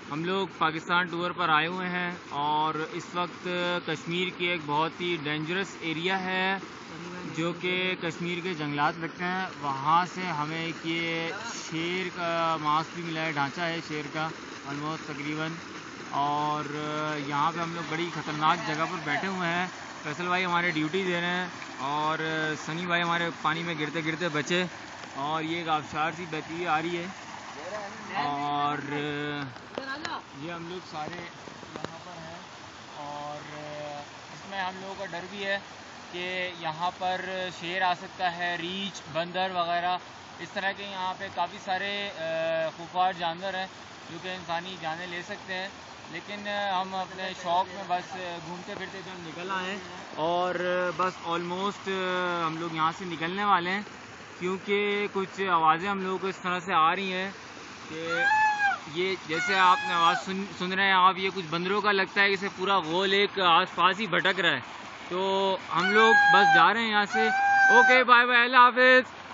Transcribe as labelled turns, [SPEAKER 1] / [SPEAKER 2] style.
[SPEAKER 1] हम लोग पाकिस्तान टूर पर आए हुए हैं और इस वक्त कश्मीर की एक बहुत ही डेंजरस एरिया है जो कि कश्मीर के जंगलात लगते हैं। वहाँ से हमें ये शेर का मांस भी मिला है, ढांचा है शेर का ऑलमोस्ट तकरीबन। और यहाँ पे हम लोग बड़ी ख़तरनाक जगह पर बैठे हुए हैं। फैसल भाई हमारे ड्यूटी दे रहे हैं और सनी भाई हमारे पानी में गिरते गिरते बचे। और ये एक आबशार सी बहती हुई आ रही है और ये हम लोग सारे यहाँ पर हैं। और इसमें हम लोगों का डर भी है कि यहाँ पर शेर आ सकता है, रीछ, बंदर वगैरह इस तरह के यहाँ पे काफ़ी सारे खूंखार जानवर हैं जो कि इंसानी जानें ले सकते हैं। लेकिन हम अपने शौक़ में बस घूमते फिरते तो निकल आए हैं और बस ऑलमोस्ट हम लोग यहाँ से निकलने वाले हैं, क्योंकि कुछ आवाज़ें हम लोगों को इस तरह से आ रही हैं कि ये जैसे आपने आवाज़ सुन रहे हैं आप, ये कुछ बंदरों का लगता है कि इसे पूरा गोल एक आस-पास ही भटक रहा है। तो हम लोग बस जा रहे हैं यहाँ से। ओके, बाय बाय, अल्लाह हाफिज़।